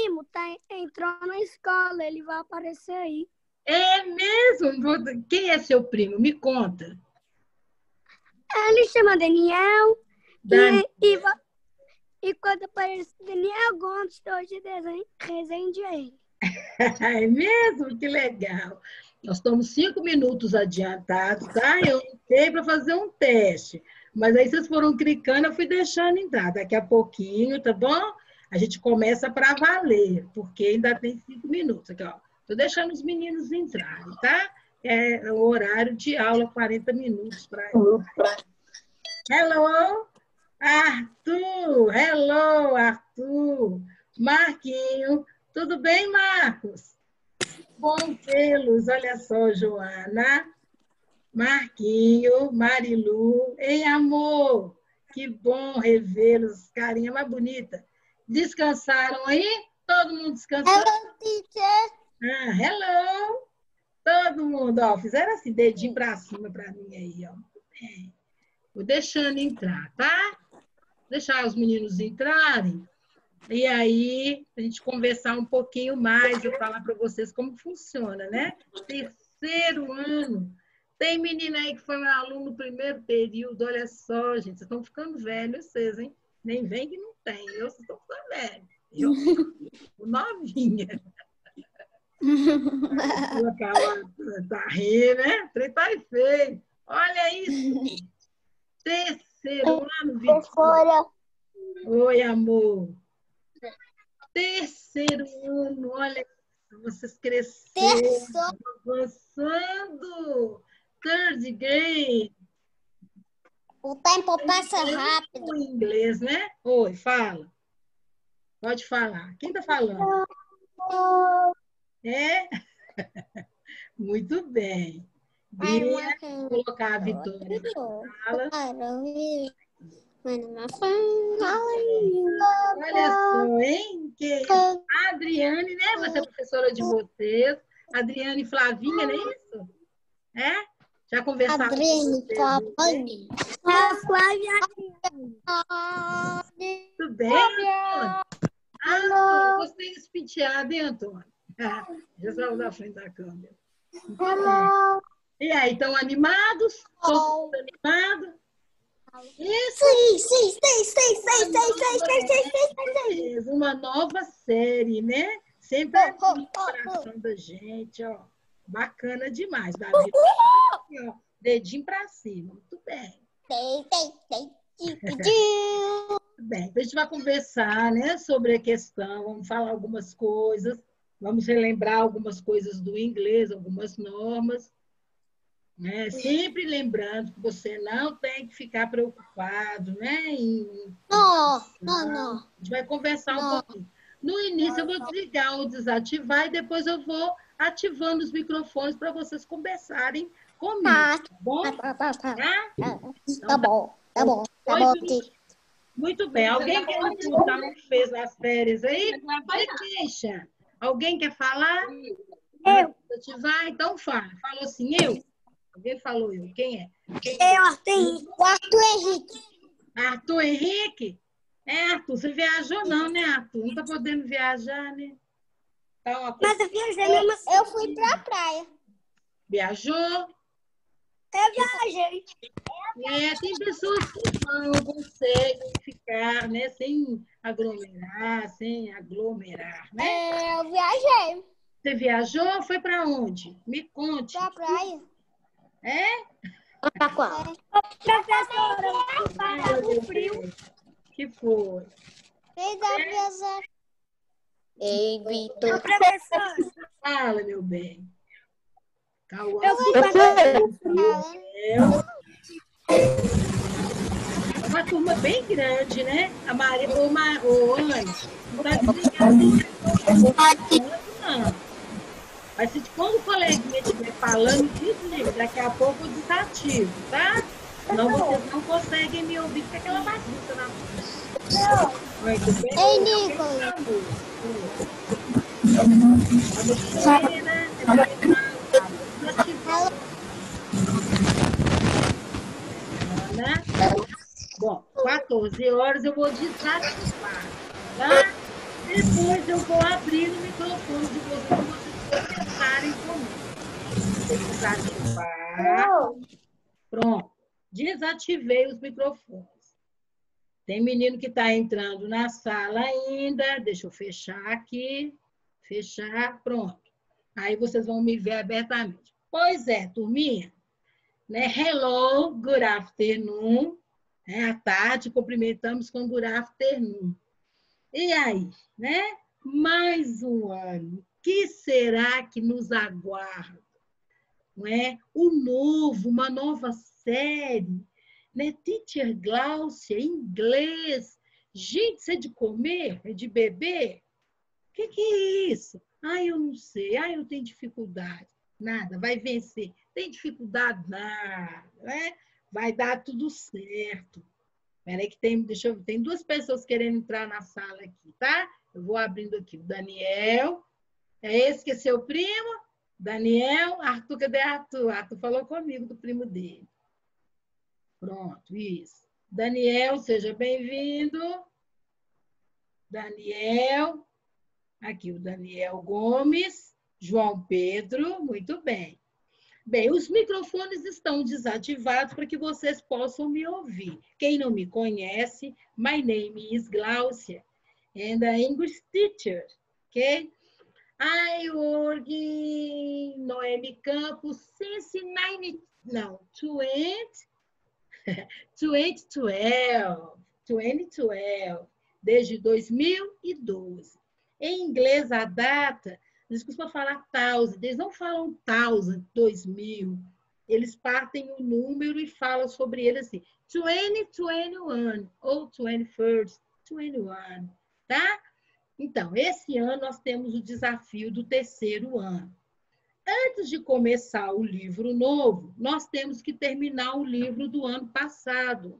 primo entrou na escola, ele vai aparecer aí. É mesmo? Quem é seu primo? Me conta. Ele chama Daniel Dan... e quando aparece Daniel Gomes, hoje Resende é ele. É mesmo? Que legal. Nós estamos 5 minutos adiantados, tá? Eu entrei para fazer um teste, mas aí vocês foram clicando, eu fui deixando entrar. Daqui a pouquinho, tá bom? A gente começa para valer, porque ainda tem 5 minutos. Aqui, ó. Estou deixando os meninos entrarem, tá? É o horário de aula, 40 minutos para eles. Hello, Arthur! Hello, Arthur! Marquinho! Tudo bem, Marcos? Bom vê-los. Olha só, Joana, Marquinho, Marilu. Ei, amor! Que bom revê-los. Carinha mais bonita. Descansaram aí? Todo mundo descansou? Hello, teacher. Hello! Todo mundo, ó, fizeram assim, dedinho para cima para mim aí, ó. Muito bem. Vou deixando entrar, tá? Deixar os meninos entrarem. E aí, a gente conversar um pouquinho mais, eu falar para vocês como funciona, né? Terceiro ano. Tem menina aí que foi meu aluno no primeiro período, olha só, gente, vocês estão ficando velhos, vocês, hein? Nem vem que não tem, vocês estão ficando velhos. Eu, novinha. Tá rindo, né? O trem tá feio. Olha isso. Terceiro ano, Vitória. Oi, amor. Terceiro ano, olha, vocês cresceram, avançando. Third grade. O tempo passa rápido. O inglês, né? Oi, fala. Pode falar. Quem tá falando? É? Muito bem. Bia, vou colocar a Vitória na sala. Olha só, hein? A Adriane, né? Você é professora de vocês. Adriane e Flavinha, não é isso? É? Já conversaram com vocês? Adriane, A Flávia. Tudo bem, Antônio? Ah, gostei desse penteado, hein, Antônio? Já saiu da frente da câmera. E aí, estão animados? Todos animados? Isso. Sim. Uma nova série, né? Sempre aqui no coração da gente, ó. Bacana demais, Davi. Ó, dedinho pra cima. Muito bem. Muito bem. Então, a gente vai conversar, né, sobre a questão, vamos falar algumas coisas, vamos relembrar algumas coisas do inglês, algumas normas. Sempre lembrando que você não tem que ficar preocupado, né? Não. A gente vai conversar um pouquinho. No início, eu vou desligar ou desativar e depois eu vou ativando os microfones para vocês conversarem comigo, tá bom? Tá bom. Muito bem. Alguém quer contar o que fez nas férias aí? Deixa. Alguém quer falar? Eu. Ativar? Então fala. Falou assim, eu? Alguém falou eu. Quem é? Eu, Arthur. O Arthur Henrique. Arthur Henrique? Arthur, você viajou não, né, Arthur? Não tá podendo viajar, né? Tá Mas eu viajei mesmo assim. Eu fui pra praia. Viajou? Eu viajei. Tem pessoas que não conseguem ficar, né, sem aglomerar, né? Eu viajei. Você viajou? Foi para onde? Me conte. Pra praia. Pra qual? Professora, para o frio. Que foi? Fez a viajar. Ei, Vitor. Professora. Fala, meu bem. Calma. Eu fui para o frio. É uma turma bem grande, né? A Maria, Anne, não está desligada. Não. Mas se quando o coleguinha estiver falando, desliga. Daqui a pouco eu desativo, tá? Senão vocês não conseguem me ouvir, porque aquela bagunça na frente. Muito bem? Ei, Nicolas. Bom, 14 horas eu vou desativar, tá? Depois eu vou abrir o microfone de vocês para vocês conversarem comigo. Desativar. Pronto. Desativei os microfones. Tem menino que está entrando na sala ainda. Deixa eu fechar aqui. Fechar. Pronto. Aí vocês vão me ver abertamente. Pois é, turminha. Né? Hello, good afternoon. À tarde, cumprimentamos com good afternoon. E aí, né? Mais um ano. O que será que nos aguarda? Não é? O novo, uma nova série, né? Teacher Glaucia, inglês. Gente, isso é de comer? É de beber? O que é isso? Eu não sei. Eu tenho dificuldade. Nada, vai vencer. Tem dificuldade? Nada, né? Vai dar tudo certo. Peraí que tem duas pessoas querendo entrar na sala aqui, tá? Eu vou abrindo aqui. O Daniel. É esse que é seu primo? Daniel. Arthur, cadê Arthur? Arthur falou comigo do primo dele. Pronto, isso. Daniel, seja bem-vindo. Daniel. Aqui o Daniel Gomes. João Pedro, muito bem. Bem, os microfones estão desativados para que vocês possam me ouvir. Quem não me conhece, my name is Glaucia, and I'm English teacher, ok? I work in Noemi Campus since 2012, desde 2012. Em inglês, a data, eles costumam falar 1000, eles não falam 2000, eles partem o número e falam sobre ele assim, 2021 ou 21st, 21, tá? Então, esse ano nós temos o desafio do terceiro ano. Antes de começar o livro novo, nós temos que terminar o livro do ano passado,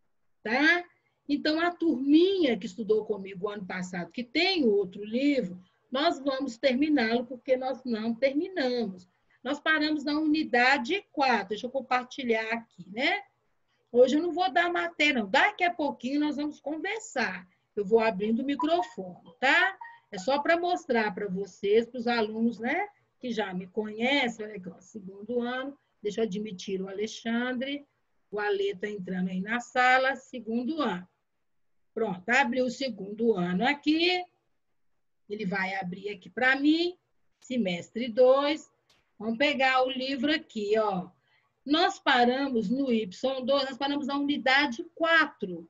tá? Então, a turminha que estudou comigo o ano passado, que tem outro livro, nós vamos terminá-lo porque nós não terminamos. Nós paramos na unidade 4. Deixa eu compartilhar aqui, né? Hoje eu não vou dar matéria, não. Daqui a pouquinho nós vamos conversar. Eu vou abrindo o microfone, tá? É só para mostrar para vocês, para os alunos, né, que já me conhecem, olha aqui, ó, segundo ano. Deixa eu admitir o Alexandre. O Ale está entrando aí na sala, segundo ano. Pronto, abriu o segundo ano aqui. Ele vai abrir aqui para mim, semestre 2. Vamos pegar o livro aqui, ó. Nós paramos no Y2, nós paramos na unidade 4,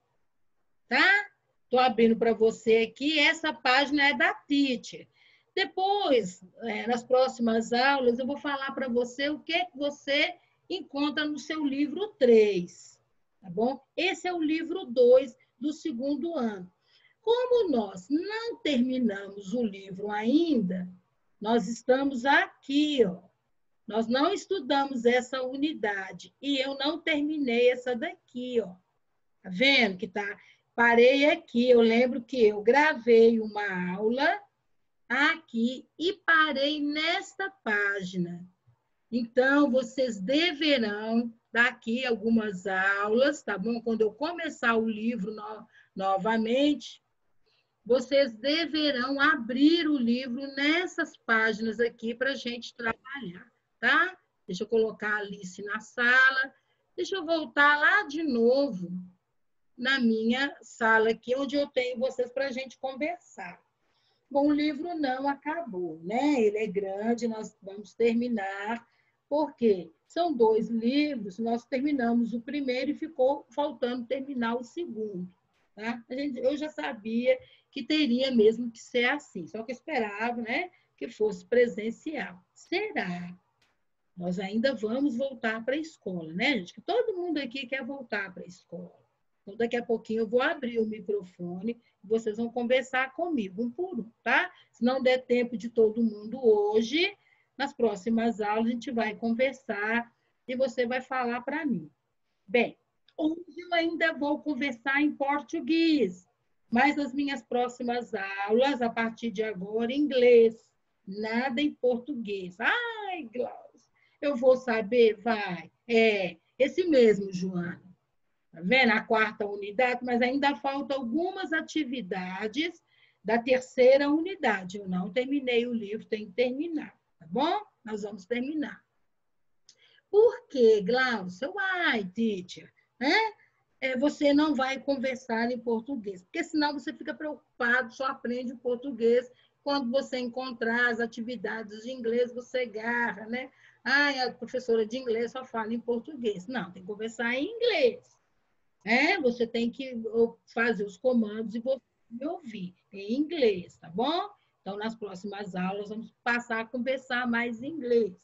tá? Estou abrindo para você aqui, essa página é da Teacher. Depois, nas próximas aulas, eu vou falar para você o que você encontra no seu livro 3, tá bom? Esse é o livro 2 do segundo ano. Como nós não terminamos o livro ainda, nós estamos aqui, ó. Nós não estudamos essa unidade e eu não terminei essa daqui, ó. Tá vendo que tá? Parei aqui, eu lembro que eu gravei uma aula aqui e parei nesta página. Então, vocês deverão, daqui algumas aulas, tá bom? Quando eu começar o livro novamente, vocês deverão abrir o livro nessas páginas aqui para a gente trabalhar, tá? Deixa eu colocar a Alice na sala. Deixa eu voltar lá de novo na minha sala aqui, onde eu tenho vocês para a gente conversar. Bom, o livro não acabou, né? Ele é grande, nós vamos terminar, porque são 2 livros, nós terminamos o primeiro e ficou faltando terminar o segundo, tá? Eu já sabia que teria mesmo que ser assim, só que eu esperava, né, que fosse presencial. Será? Nós ainda vamos voltar para a escola, né, gente? Que todo mundo aqui quer voltar para a escola. Então, daqui a pouquinho eu vou abrir o microfone e vocês vão conversar comigo, um por um, tá? Se não der tempo de todo mundo hoje, nas próximas aulas a gente vai conversar e você vai falar para mim. Bem, hoje eu ainda vou conversar em português, mas nas minhas próximas aulas, a partir de agora, em inglês. Nada em português. Ai, Glaucia, eu vou saber? Vai. É, esse mesmo, Joana. Tá vendo? A 4ª unidade, mas ainda faltam algumas atividades da terceira unidade. Eu não terminei o livro, tenho que terminar, tá bom? Nós vamos terminar. Por que, Glaucia? Uai, teacher, né? Você não vai conversar em português, porque senão você fica preocupado, só aprende o português. Quando você encontrar as atividades de inglês, você agarra, né? A professora de inglês só fala em português. Não, tem que conversar em inglês. Você tem que fazer os comandos e você me ouvir em inglês, tá bom? Então, nas próximas aulas, vamos passar a conversar mais em inglês.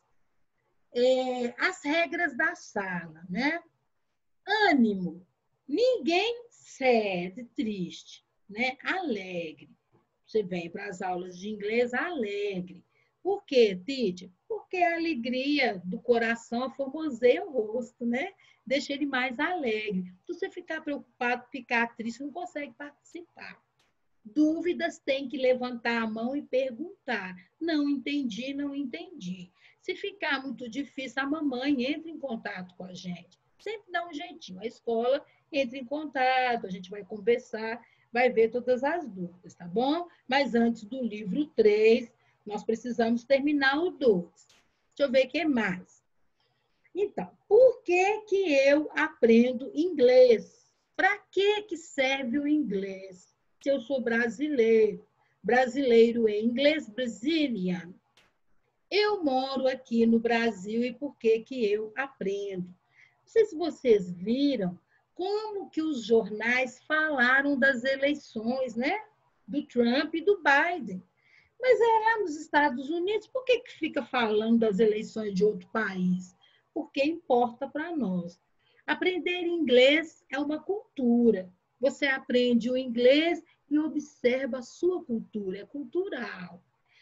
As regras da sala, né? Ânimo. Ninguém cede, triste, né? Alegre. Você vem para as aulas de inglês alegre. Por quê, teacher? Porque a alegria do coração aformoseia o rosto, né? Deixa ele mais alegre. Se você ficar preocupado, ficar triste, não consegue participar. Dúvidas, tem que levantar a mão e perguntar. Não entendi, não entendi. Se ficar muito difícil, a mamãe entra em contato com a gente. Sempre dá um jeitinho. A escola entra em contato, a gente vai conversar, vai ver todas as dúvidas, tá bom? Mas antes do livro 3, nós precisamos terminar o 2. Deixa eu ver o que mais. Então, por que eu aprendo inglês? Para que serve o inglês? Se eu sou brasileiro, brasileiro em inglês, Brazilian. Eu moro aqui no Brasil e por que eu aprendo? Não sei se vocês viram como que os jornais falaram das eleições, né? Do Trump e do Biden. Mas lá nos Estados Unidos, por que fica falando das eleições de outro país? Porque importa para nós. Aprender inglês é uma cultura. Você aprende o inglês e observa a sua cultura, é cultural.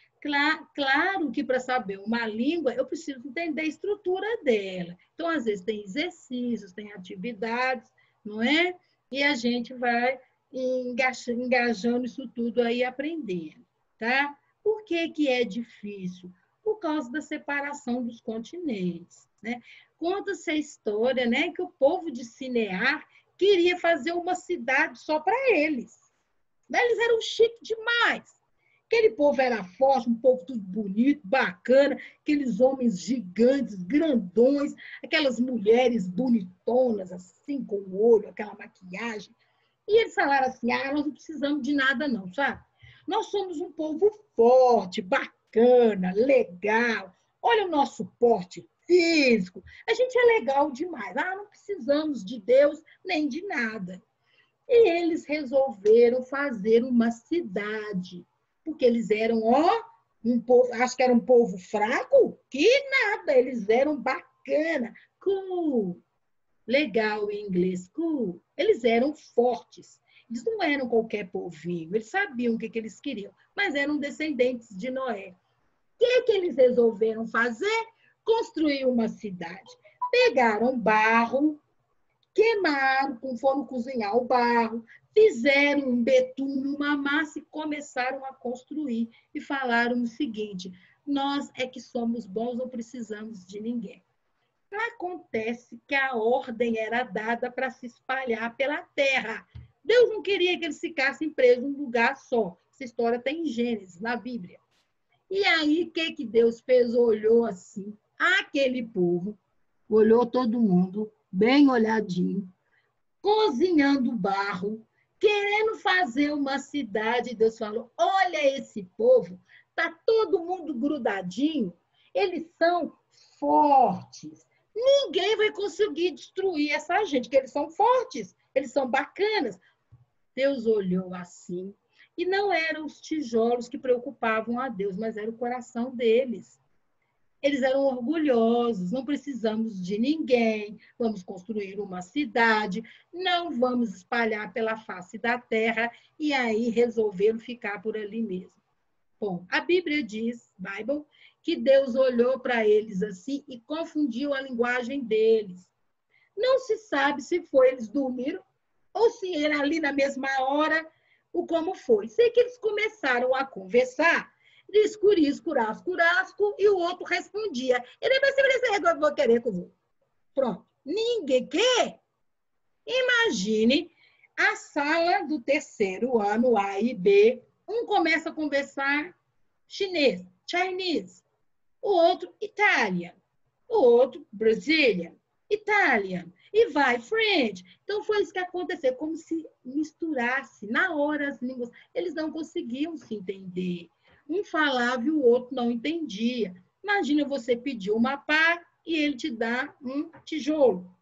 Claro que para saber uma língua, eu preciso entender a estrutura dela. Então, às vezes, tem exercícios, tem atividades, não é? E a gente vai engajando isso tudo aí, aprendendo, tá? Por que é difícil? Por causa da separação dos continentes, né? Conta-se a história, né, que o povo de Cinear queria fazer uma cidade só para eles. Eles eram chiques demais. Aquele povo era forte, um povo tudo bonito, bacana, aqueles homens gigantes, grandões, aquelas mulheres bonitonas, assim, com o olho, aquela maquiagem. E eles falaram assim, nós não precisamos de nada não, sabe? Nós somos um povo forte, bacana, legal. Olha o nosso porte físico. A gente é legal demais. Não precisamos de Deus nem de nada. E eles resolveram fazer uma cidade. Porque eles eram, um povo, acho que era um povo fraco, que nada, eles eram bacana, cool, legal em inglês, cool. Eles eram fortes, eles não eram qualquer povinho, eles sabiam o que eles queriam, mas eram descendentes de Noé. O que eles resolveram fazer? Construir uma cidade. Pegaram barro, queimaram, foram cozinhar o barro, fizeram um betume, uma massa e começaram a construir. E falaram o seguinte, nós é que somos bons, não precisamos de ninguém. Acontece que a ordem era dada para se espalhar pela terra. Deus não queria que eles ficassem presos num lugar só. Essa história tem em Gênesis, na Bíblia. E aí, o que Deus fez? Olhou assim, aquele povo, olhou todo mundo, bem olhadinho, cozinhando barro, querendo fazer uma cidade. Deus falou, olha esse povo, está todo mundo grudadinho, eles são fortes. Ninguém vai conseguir destruir essa gente, porque eles são fortes, eles são bacanas. Deus olhou assim, e não eram os tijolos que preocupavam a Deus, mas era o coração deles. Eles eram orgulhosos, não precisamos de ninguém, vamos construir uma cidade, não vamos espalhar pela face da terra, e aí resolveram ficar por ali mesmo. Bom, a Bíblia diz, Bible, que Deus olhou para eles assim e confundiu a linguagem deles. Não se sabe se foi eles dormiram ou se era ali na mesma hora, o como foi. Sei que eles começaram a conversar, curasco, e o outro respondia. Ele vai se resolver, vou querer com o outro. Pronto. Ninguém quer. Imagine a sala do terceiro ano A e B, Um começa a conversar chinês, Chinese. O outro, Italian. O outro, Brazilian, Italian. E vai, French. Então, foi isso que aconteceu, como se misturasse na hora as línguas. Eles não conseguiam se entender. Um falava e o outro não entendia. Imagina você pedir uma pá e ele te dá um tijolo.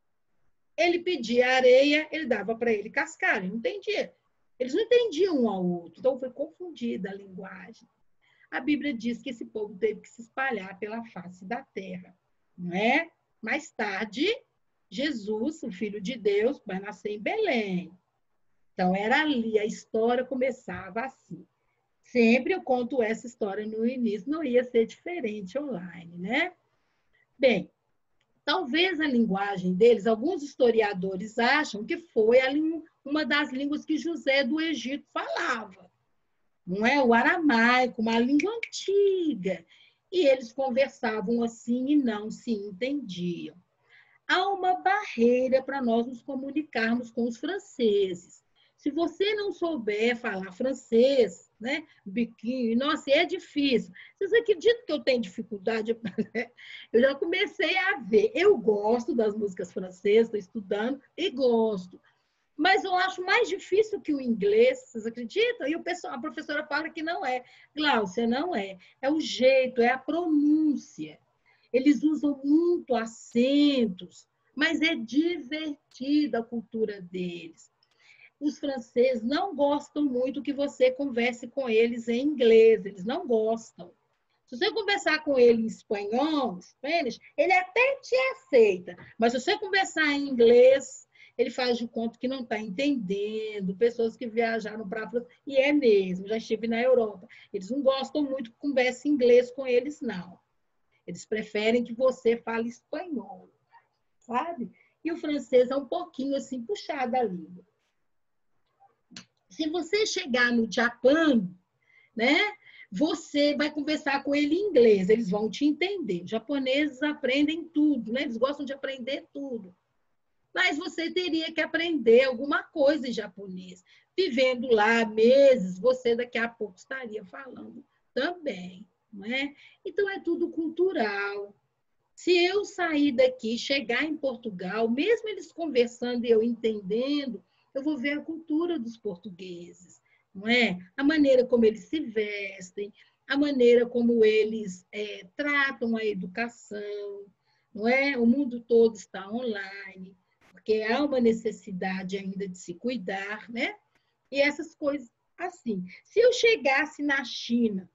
Ele pedia areia, ele dava para ele cascalho, ele não entendia. Eles não entendiam um ao outro, então foi confundida a linguagem. A Bíblia diz que esse povo teve que se espalhar pela face da terra, não é? Mais tarde, Jesus, o Filho de Deus, vai nascer em Belém. Então, era ali, a história começava assim. Sempre eu conto essa história no início, não ia ser diferente online, né? Bem, talvez a linguagem deles, alguns historiadores acham que foi uma das línguas que José do Egito falava. Não é? O aramaico, uma língua antiga. E eles conversavam assim e não se entendiam. Há uma barreira para nós nos comunicarmos com os franceses. Se você não souber falar francês, né, biquinho, nossa, é difícil. Vocês acreditam que eu tenho dificuldade? Eu já comecei a ver. Eu gosto das músicas francesas, estou estudando e gosto. Mas eu acho mais difícil que o inglês, vocês acreditam? E a professora fala que não é. Gláucia, não é. É o jeito, é a pronúncia. Eles usam muito acentos, mas é divertida a cultura deles. Os franceses não gostam muito que você converse com eles em inglês, eles não gostam. Se você conversar com ele em espanhol, Spanish, ele até te aceita, mas se você conversar em inglês, ele faz de conta que não está entendendo. Pessoas que viajaram para a França, e é mesmo, já estive na Europa, eles não gostam muito que converse inglês com eles, não. Eles preferem que você fale espanhol, sabe? E o francês é um pouquinho assim, puxado a língua. Se você chegar no Japão, né, você vai conversar com ele em inglês, eles vão te entender. Os japoneses aprendem tudo, né? Eles gostam de aprender tudo. Mas você teria que aprender alguma coisa em japonês. Vivendo lá meses, você daqui a pouco estaria falando também, não é? Então, é tudo cultural. Se eu sair daqui, chegar em Portugal, mesmo eles conversando e eu entendendo, eu vou ver a cultura dos portugueses, não é? A maneira como eles se vestem, a maneira como eles tratam a educação, não é? O mundo todo está online, porque há uma necessidade ainda de se cuidar, né? E essas coisas assim. Se eu chegasse na China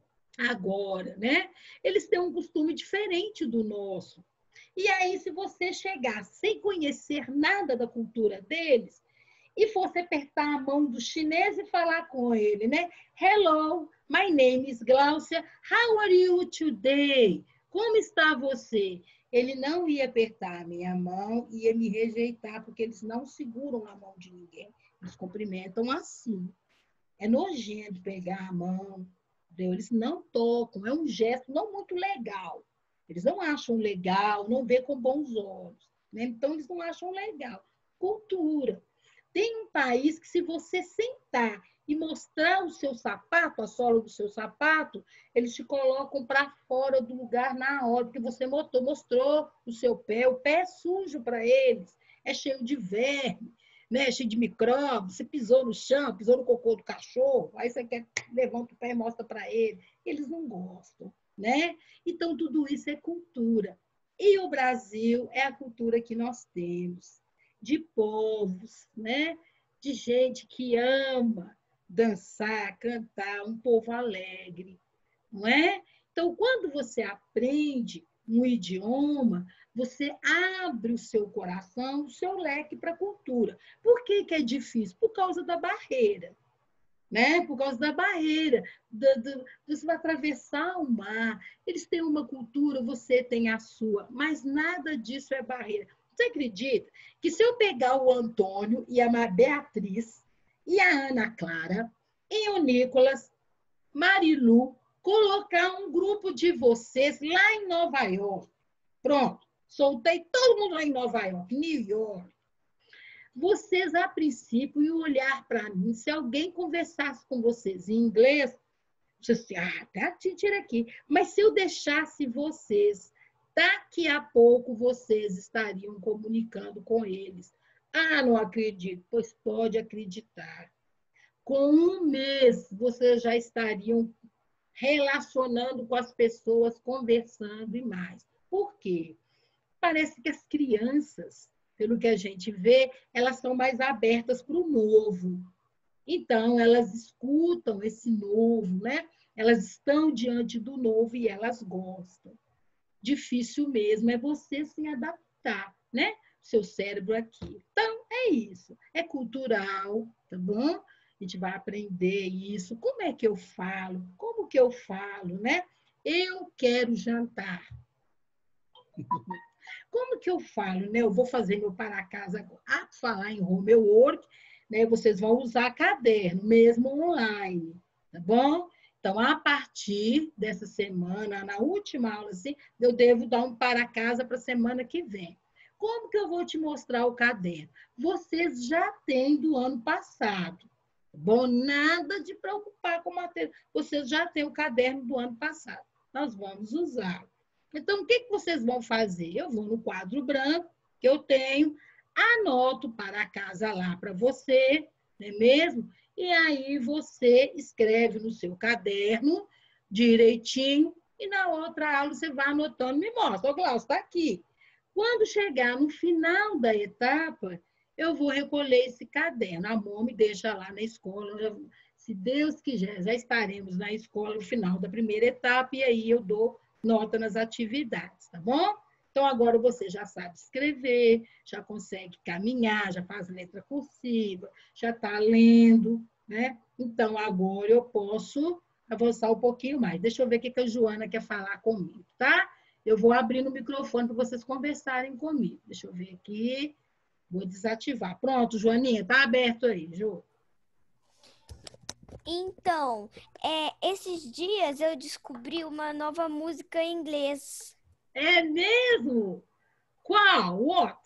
agora, né? Eles têm um costume diferente do nosso. E aí, se você chegar sem conhecer nada da cultura deles, e fosse apertar a mão do chinês e falar com ele, né? Hello, my name is Gláucia. How are you today? Como está você? Ele não ia apertar a minha mão, ia me rejeitar, porque eles não seguram a mão de ninguém. Eles cumprimentam assim. É nojento pegar a mão, entendeu? Eles não tocam, é um gesto não muito legal. Eles não acham legal, não vê com bons olhos, né? Então, eles não acham legal. Cultura. Tem um país que, se você sentar e mostrar o seu sapato, a sola do seu sapato, eles te colocam para fora do lugar na hora, porque você mostrou o seu pé. O pé é sujo para eles, é cheio de verme, né? Cheio de micróbios. Você pisou no chão, pisou no cocô do cachorro, aí você levanta o pé e mostra para eles. Eles não gostam, né? Então, tudo isso é cultura. E o Brasil é a cultura que nós temos, de povos, né? De gente que ama dançar, cantar, um povo alegre, não é? Então, quando você aprende um idioma, você abre o seu coração, o seu leque para a cultura. Por que é difícil? Por causa da barreira, né? Por causa da barreira. Você vai atravessar o mar, eles têm uma cultura, você tem a sua, mas nada disso é barreira. Você acredita que se eu pegar o Antônio e a Beatriz e a Ana Clara e o Nicolas, Marilu, colocar um grupo de vocês lá em Nova York, pronto, soltei todo mundo lá em Nova York, New York, Vocês, a princípio, iam olhar para mim, se alguém conversasse com vocês em inglês, vocês assim, tá, tira aqui. Mas se eu deixasse vocês, daqui a pouco vocês estariam comunicando com eles. Ah, não acredito. Pois pode acreditar. Com um mês, vocês já estariam relacionando com as pessoas, conversando e mais. Por quê? Parece que as crianças, pelo que a gente vê, elas são mais abertas para o novo. Então, elas escutam esse novo, né? Elas estão diante do novo e elas gostam. Difícil mesmo é você se adaptar, né? Seu cérebro aqui. Então, é isso. É cultural, tá bom? A gente vai aprender isso. Como é que eu falo? Como que eu falo, né? Eu quero jantar. Como que eu falo, né? Eu vou fazer meu para casa agora. Ah, falar em homework, né? Vocês vão usar caderno, mesmo online, tá bom? Então, a partir dessa semana, na última aula, assim, eu devo dar um para casa para a semana que vem. Como que eu vou te mostrar o caderno? Vocês já têm do ano passado, tá bom? Nada de preocupar com o material. Vocês já têm o caderno do ano passado. Nós vamos usá-lo. Então, o que vocês vão fazer? Eu vou no quadro branco que eu tenho, anoto para casa lá para você, não é mesmo? E aí você escreve no seu caderno direitinho e na outra aula você vai anotando, me mostra. Ô, Glaucio, está aqui. Quando chegar no final da etapa, eu vou recolher esse caderno. A mãe me deixa lá na escola. Se Deus quiser, já estaremos na escola no final da primeira etapa e aí eu dou nota nas atividades, tá bom? Então, agora você já sabe escrever, já consegue caminhar, já faz letra cursiva, já está lendo, né? Então, agora eu posso avançar um pouquinho mais. Deixa eu ver o que a Joana quer falar comigo, tá? Eu vou abrir no microfone para vocês conversarem comigo. Deixa eu ver aqui. Vou desativar. Pronto, Joaninha, tá aberto aí, Ju. Então, esses dias eu descobri uma nova música em inglês. É mesmo? Qual? What?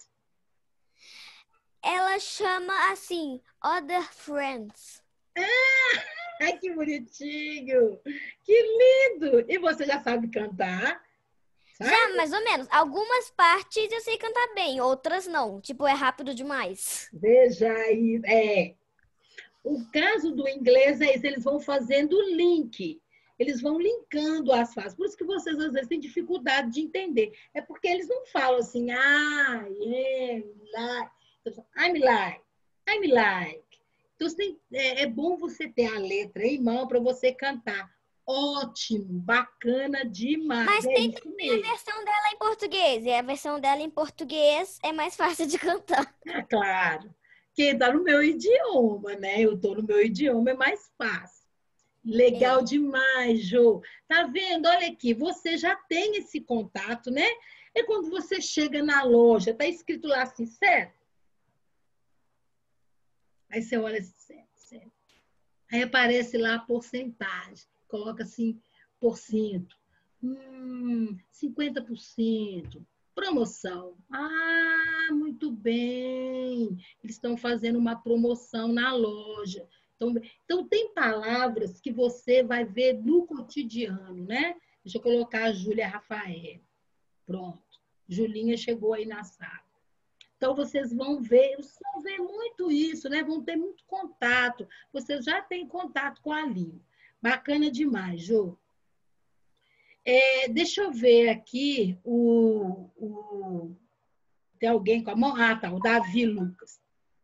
Ela chama assim, Other Friends. Ai, que bonitinho! Que lindo! E você já sabe cantar? Sabe? Já, mais ou menos. Algumas partes eu sei cantar bem, outras não. Tipo, é rápido demais. Veja aí. O caso do inglês é isso, eles vão fazendo link. Eles vão linkando as frases. Por isso que vocês, às vezes, têm dificuldade de entender. É porque eles não falam assim, I am like. I'm like. I'm like. Então, é bom você ter a letra em mão para você cantar. Ótimo, bacana demais. Mas é tem isso também a mesmo. versão dela em português. E a versão dela em português é mais fácil de cantar. É claro. Quem está no meu idioma, né? Eu estou no meu idioma, é mais fácil. Legal demais, Jô. Tá vendo? Olha aqui, você já tem esse contato, né? É quando você chega na loja, tá escrito lá assim, certo? Aí você olha assim, certo. Aí aparece lá a porcentagem. Coloca assim, porcento. 50%. Promoção. Ah, muito bem. Eles estão fazendo uma promoção na loja. Então, tem palavras que você vai ver no cotidiano, né? Deixa eu colocar a Júlia Rafael. Pronto. Julinha chegou aí na sala. Então, vocês vão ver muito isso, né? Vão ter muito contato. Vocês já têm contato com a língua. Bacana demais, Jô. Deixa eu ver aqui tem alguém com a mão? Ah, tá, o Davi Lucas.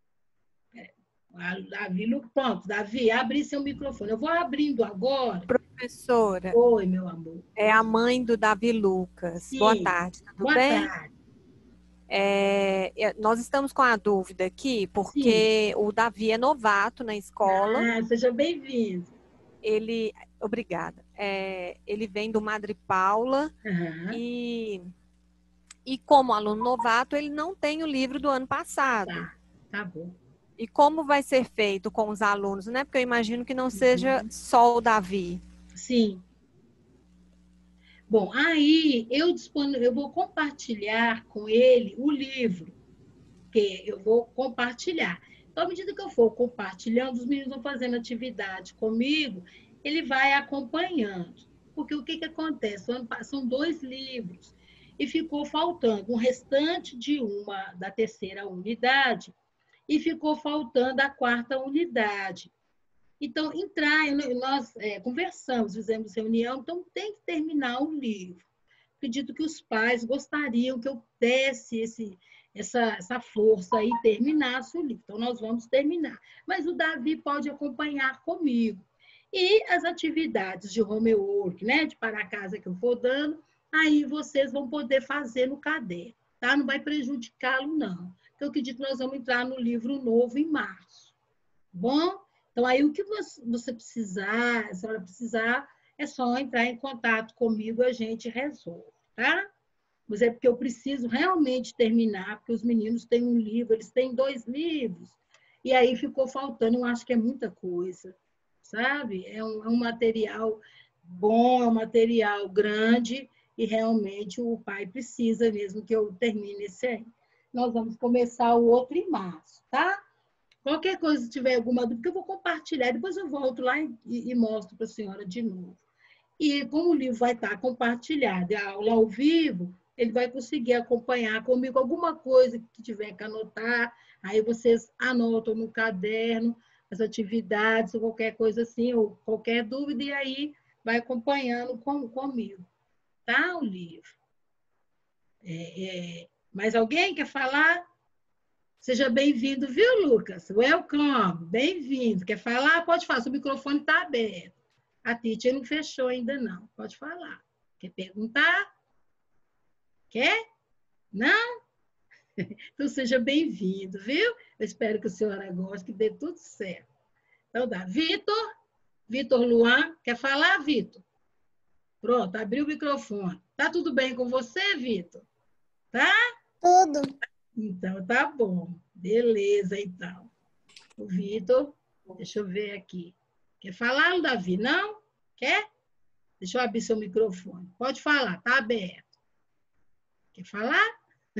Davi Lucas, pronto, Davi, abre seu microfone. Eu vou abrindo agora. Professora. Oi, meu amor. É a mãe do Davi Lucas. Sim. Boa tarde, tudo bem? Boa tarde. Nós estamos com a dúvida aqui, porque o Davi é novato na escola. Seja bem-vindo. Obrigada. Ele vem do Madre Paula e como aluno novato, ele não tem o livro do ano passado. Tá bom. E como vai ser feito com os alunos, né? Porque eu imagino que não seja só o Davi. Sim. Bom, aí eu vou compartilhar com ele o livro. porque eu vou compartilhar. Então, à medida que eu for compartilhando, os meninos vão fazendo atividade comigo, ele vai acompanhando. Porque o que acontece? São 2 livros e ficou faltando um restante da terceira unidade e ficou faltando a 4ª unidade. Então, nós conversamos, fizemos reunião, então tem que terminar o livro. Acredito que os pais gostariam que eu desse essa força e terminasse o livro. Então, nós vamos terminar. Mas o Davi pode acompanhar comigo. E as atividades de homework, né, de para casa que eu for dando, aí vocês vão poder fazer no caderno, tá? Não vai prejudicá-lo, não. Então, eu acredito que nós vamos entrar no livro novo em março. Bom? Então, aí o que você precisar, a senhora precisar, é só entrar em contato comigo, a gente resolve, tá? Mas é porque eu preciso realmente terminar, porque os meninos têm um livro, eles têm 2 livros, e aí ficou faltando, eu acho que é muita coisa, sabe? É um material bom, é um material grande, e realmente o pai precisa mesmo que eu termine esse aí. Nós vamos começar o outro em março, tá? Qualquer coisa, se tiver alguma dúvida, eu vou compartilhar, depois eu volto lá e mostro para a senhora de novo. E como o livro vai estar compartilhado, a aula ao vivo, ele vai conseguir acompanhar comigo alguma coisa que tiver que anotar, aí vocês anotam no caderno as atividades, ou qualquer coisa assim, ou qualquer dúvida, e aí vai acompanhando comigo, tá? O livro. Mais alguém quer falar? Seja bem-vindo, viu, Lucas? Welcome, bem-vindo. Quer falar? Pode falar, seu microfone está aberto. A teacher não fechou ainda, não. Pode falar. Quer perguntar? Quer? Não? Então, seja bem-vindo, viu? Eu espero que a senhora goste, que dê tudo certo. Então, dá. Vitor Luan, quer falar, Vitor? Pronto, abriu o microfone. Tá tudo bem com você, Vitor? Tá? Tudo. Então, tá bom. Beleza, então. O Vitor, deixa eu ver aqui. Quer falar, Davi? Não? Quer? Deixa eu abrir seu microfone. Pode falar, tá aberto. Quer falar?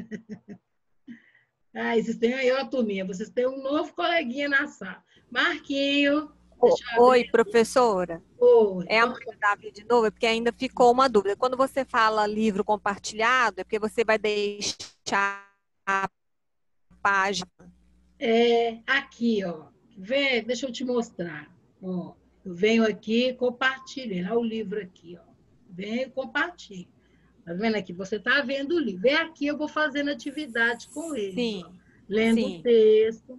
Vocês têm aí, ó, turminha, vocês têm um novo coleguinha na sala. Marquinho. Oi, professora. Oi. É a mãe do Davi de novo, é porque ainda ficou uma dúvida. Quando você fala livro compartilhado, é porque você vai deixar a página. Aqui, ó. Vê, deixa eu te mostrar. Ó, eu venho aqui, compartilho. Olha o livro aqui, ó. Venho e compartilho. Tá vendo aqui? Você tá vendo o livro. Vem aqui, eu vou fazendo atividade com eles. Sim. Ó, lendo Sim. o texto.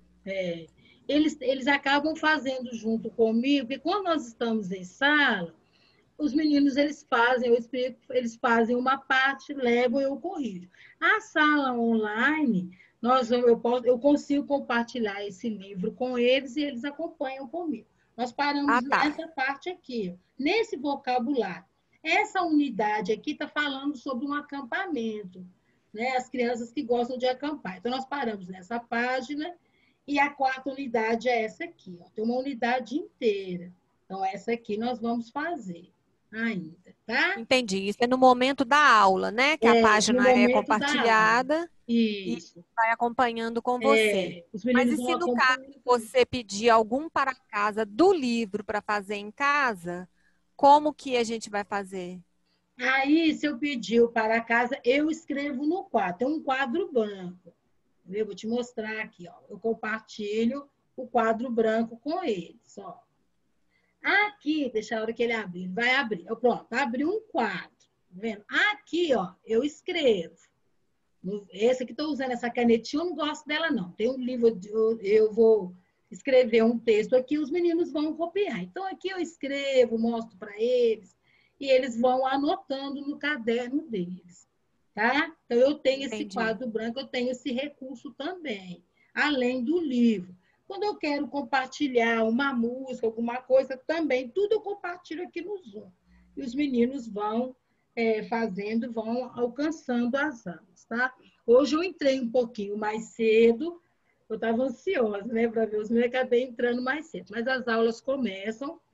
Eles acabam fazendo junto comigo, porque quando nós estamos em sala, os meninos, eles fazem, eu explico, eles fazem uma parte, levam e eu corrijo. A sala online, eu consigo compartilhar esse livro com eles e eles acompanham comigo. Nós paramos nessa parte aqui, nesse vocabulário. Essa unidade aqui está falando sobre um acampamento, né? As crianças que gostam de acampar. Então, nós paramos nessa página e a 4ª unidade é essa aqui. Ó. Tem uma unidade inteira. Então, essa aqui nós vamos fazer ainda, tá? Entendi. Isso é no momento da aula, né? Que a página é compartilhada e vai acompanhando com você. Mas e se no caso você pedir algum para casa do livro para fazer em casa, como que a gente vai fazer? Aí, se eu pedir o para casa, eu escrevo no quadro. Tem um quadro branco. Eu vou te mostrar aqui, ó. Eu compartilho o quadro branco com eles, ó. Aqui, deixa a hora que ele abrir, ele vai abrir. Pronto, abriu um quadro. Tá vendo? Aqui, ó, eu escrevo. Esse aqui, estou usando essa canetinha, eu não gosto dela, não. Tem um livro, eu vou escrever um texto aqui, os meninos vão copiar. Então, aqui eu escrevo, mostro para eles, e eles vão anotando no caderno deles. Tá? Então, eu tenho esse quadro branco, eu tenho esse recurso também, além do livro. Quando eu quero compartilhar uma música, alguma coisa, também, tudo eu compartilho aqui no Zoom. E os meninos vão fazendo, vão alcançando as aulas, tá? Hoje eu entrei um pouquinho mais cedo, eu estava ansiosa, né, para ver os meus, acabei entrando mais cedo. Mas as aulas começam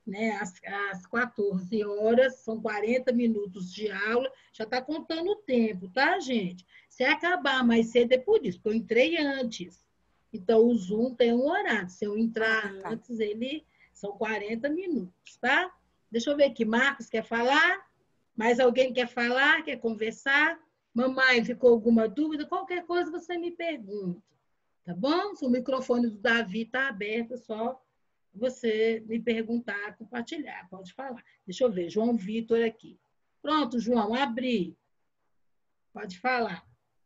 né, às 14 horas, são 40 minutos de aula, já está contando o tempo, tá, gente? Se acabar mais cedo é por isso, porque eu entrei antes. Então, o Zoom tem um horário. Se eu entrar antes, são 40 minutos, tá? Deixa eu ver aqui. Marcos quer falar? Mais alguém quer falar? Quer conversar? Mamãe, ficou alguma dúvida? Qualquer coisa você me pergunta, tá bom? Se o microfone do Davi está aberto, é só você me perguntar, compartilhar. Pode falar. Deixa eu ver. João Vitor aqui. Pronto, João, abri. Pode falar.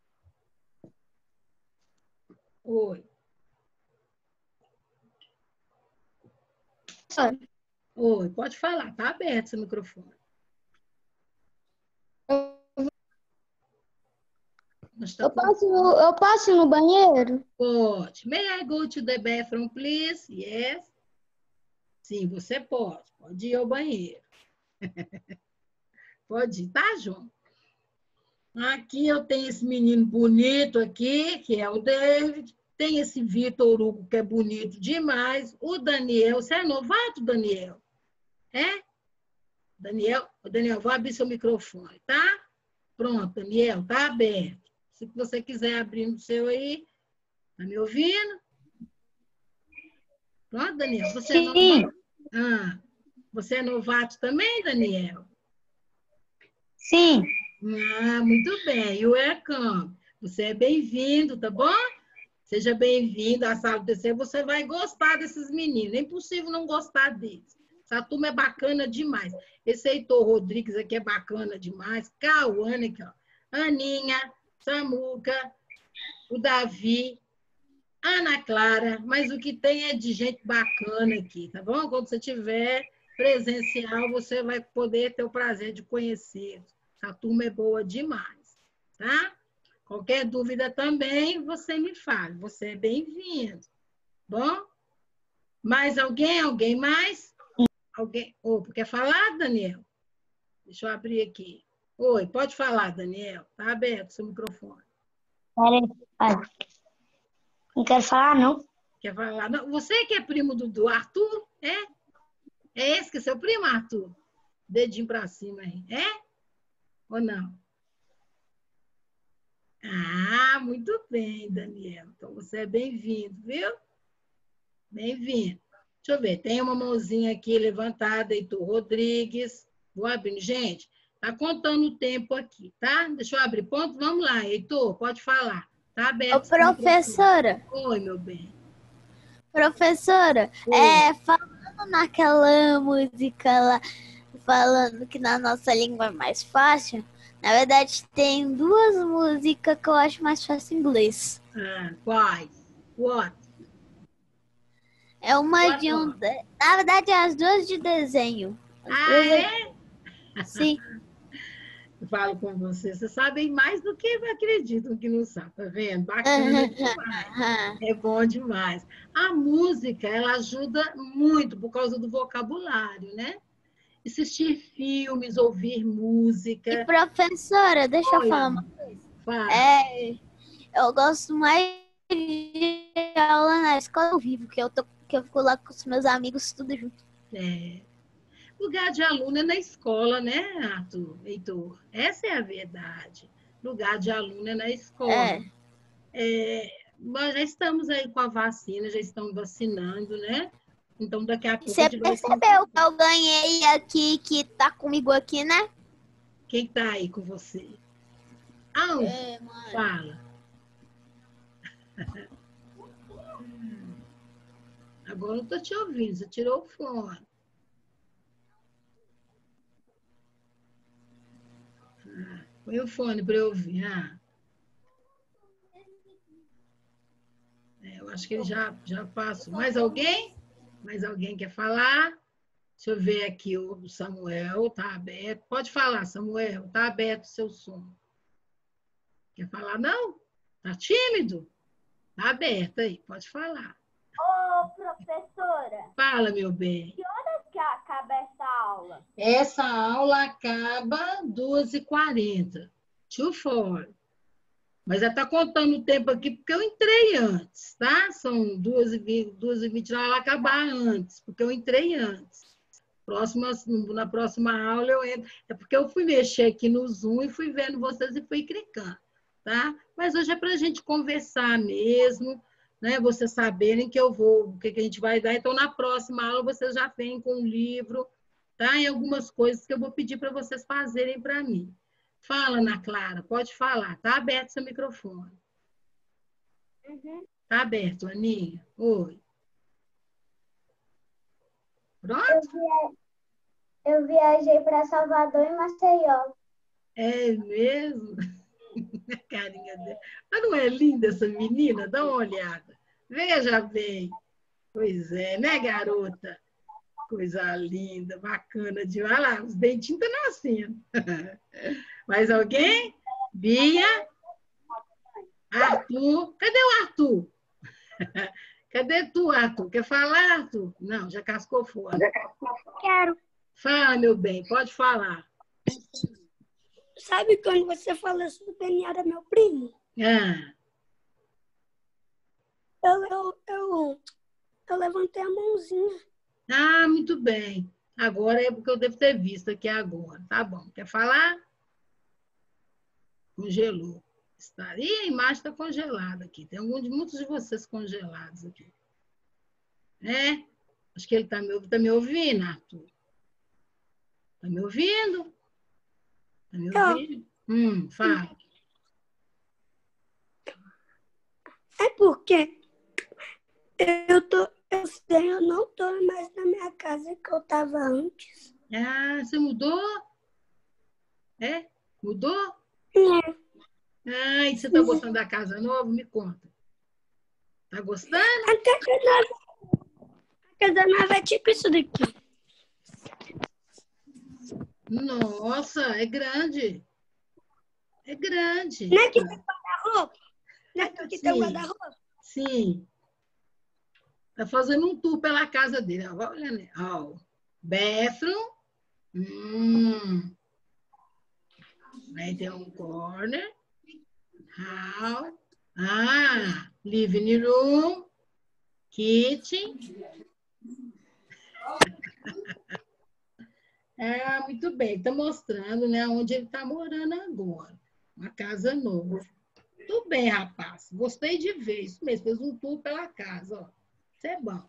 Oi. Oi, pode falar. Está aberto esse microfone. Eu posso ir no banheiro? Pode. May I go to the bathroom, please? Yes. Sim, você pode. Pode ir ao banheiro. Pode ir, tá, João? Aqui eu tenho esse menino bonito aqui, que é o David. Tem esse Vitor Hugo, que é bonito demais. O Daniel, você é novato, Daniel? É? Daniel, vou abrir seu microfone, tá? Pronto, Daniel, tá aberto. Se você quiser abrir no seu aí, tá me ouvindo? Pronto, Daniel, você é novato? Você é novato também, Daniel? Sim. Muito bem. Welcome. Você é bem-vindo, tá bom? Seja bem-vindo à sala do TC. Você vai gostar desses meninos. É impossível não gostar deles. Essa turma é bacana demais. Esse Heitor Rodrigues aqui é bacana demais. Cauane aqui, ó. Aninha, Samuca, o Davi, Ana Clara. Mas o que tem é de gente bacana aqui, tá bom? Quando você tiver presencial, você vai poder ter o prazer de conhecer. Essa turma é boa demais, tá? Qualquer dúvida também, você me fala. Você é bem-vindo. Bom? Mais alguém? Alguém mais? Alguém? Quer falar, Daniel? Deixa eu abrir aqui. Oi, pode falar, Daniel. Está aberto o seu microfone. Não quero falar, não. Quer falar? Não. Você que é primo do Arthur? É? É esse que é seu primo, Arthur? Dedinho para cima aí. É? Ou não? Muito bem, Daniel. Então, você é bem-vindo, viu? Bem-vindo. Deixa eu ver, tem uma mãozinha aqui levantada, Heitor Rodrigues. Vou abrindo. Gente, tá contando o tempo aqui, tá? Deixa eu abrir ponto. Vamos lá, Heitor, pode falar. Tá aberto. Ô, professora. Oi, meu bem. Professora, falando naquela música lá, falando que na nossa língua é mais fácil, na verdade tem duas músicas que eu acho mais fácil em inglês. Quais? What? É uma de um... Na verdade, é as duas de desenho. É? Sim. Eu falo com você, vocês sabem mais do que acreditam que não sabem, tá vendo? Bacana demais. É bom demais. A música, ela ajuda muito por causa do vocabulário, né? Assistir filmes, ouvir música. E professora, deixa eu falar uma coisa. Fala. Eu gosto mais de aula na escola ao vivo, que eu fico lá com os meus amigos tudo junto. Lugar de aluno é na escola, né, Arthur, Heitor? Essa é a verdade. Lugar de aluno é na escola. Nós já estamos aí com a vacina, já estão vacinando, né? Então, daqui a pouco... Você percebeu que eu ganhei aqui, que tá comigo aqui, né? Quem tá aí com você? Fala. Agora eu não tô te ouvindo, você tirou o fone. Põe o fone para eu ouvir. Eu acho que ele já passou. Mais alguém? Mais alguém quer falar? Deixa eu ver aqui o Samuel, tá aberto. Pode falar, Samuel, tá aberto o seu som. Quer falar, não? Tá tímido? Tá aberto aí, pode falar. Ô, professora. Fala, meu bem. Que horas que acaba essa aula? Essa aula acaba 2h40. 2h40. Mas já está contando o tempo aqui porque eu entrei antes, tá? São 2h20, ela vai acabar antes, porque eu entrei antes. Na próxima aula eu entro. É porque eu fui mexer aqui no Zoom e fui vendo vocês e fui clicando, tá? Mas hoje é para a gente conversar mesmo, né? Vocês saberem que eu vou, o que a gente vai dar. Então, na próxima aula, vocês já vêm com o livro, tá? E algumas coisas que eu vou pedir para vocês fazerem para mim. Fala, Ana Clara, pode falar. Tá aberto seu microfone. Uhum. Tá aberto, Aninha. Oi. Pronto? Eu viajei para Salvador e Maceió. É mesmo? A carinha dela. Mas não é linda essa menina? Dá uma olhada. Veja bem. Pois é, né, garota? Coisa linda, bacana de... Olha lá, os dentinhos estão nascendo. Mais alguém? Bia? Arthur? Cadê o Arthur? Cadê tu, Arthur? Quer falar, Arthur? Não, já cascou fora. Quero. Fala, meu bem, pode falar. Sabe quando você falou sobre o DNA do meu primo? Ah. Eu levantei a mãozinha. Ah, muito bem. Agora é porque eu devo ter visto aqui agora. Tá bom. Quer falar? Congelou. Estaria a imagem está congelada aqui. Tem muitos de vocês congelados aqui. Né? Acho que ele está me ouvindo, Arthur. Está me ouvindo? Está me ouvindo? Fala. É porque eu não estou mais na minha casa que eu estava antes. Ah, você mudou? É? Mudou? É. Ah, e você está gostando da casa nova? Me conta. Está gostando? A casa nova é tipo isso daqui. Nossa, é grande. É grande. Não é que tem guarda-roupa? Não é que tem guarda-roupa? Sim. Está fazendo um tour pela casa dele. Olha, né? Ó, bathroom. Aí tem um corner. Hall. Living room. Kitchen. Muito bem. Está mostrando, né, onde ele está morando agora. Uma casa nova. Muito bem, rapaz. Gostei de ver isso mesmo. Fez um tour pela casa, ó. Isso é bom.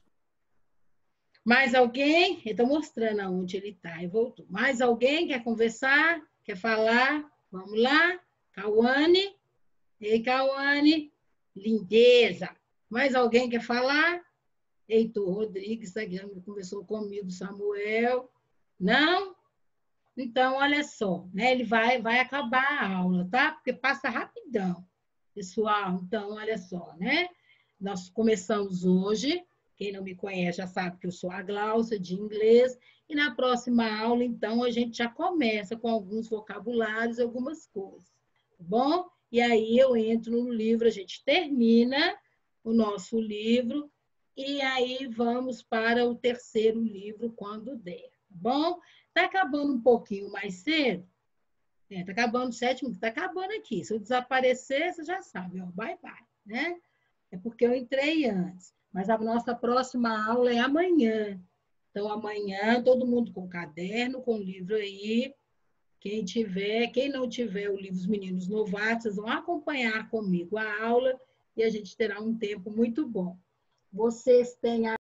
Mais alguém? Ele está mostrando aonde ele está e voltou. Mais alguém quer conversar? Quer falar? Vamos lá. Cauane. Ei, Cauane. Lindeza. Mais alguém quer falar? Heitor Rodrigues, aqui já conversou comigo, Samuel. Não? Então, olha só, né? Ele vai acabar a aula, tá? Porque passa rapidão, pessoal. Então, olha só, né? Nós começamos hoje. Quem não me conhece já sabe que eu sou a Gláucia, de inglês. E na próxima aula, então, a gente já começa com alguns vocabulários, algumas coisas. Tá bom? E aí eu entro no livro, a gente termina o nosso livro e aí vamos para o terceiro livro quando der. Tá bom? Está acabando um pouquinho mais cedo. Está acabando 7 minutos. Está acabando aqui. Se eu desaparecer, você já sabe. Ó, bye, bye. Né? É porque eu entrei antes. Mas a nossa próxima aula é amanhã. Então, amanhã, todo mundo com caderno, com livro aí. Quem não tiver o livro Os Meninos Novatos, vocês vão acompanhar comigo a aula e a gente terá um tempo muito bom. Vocês têm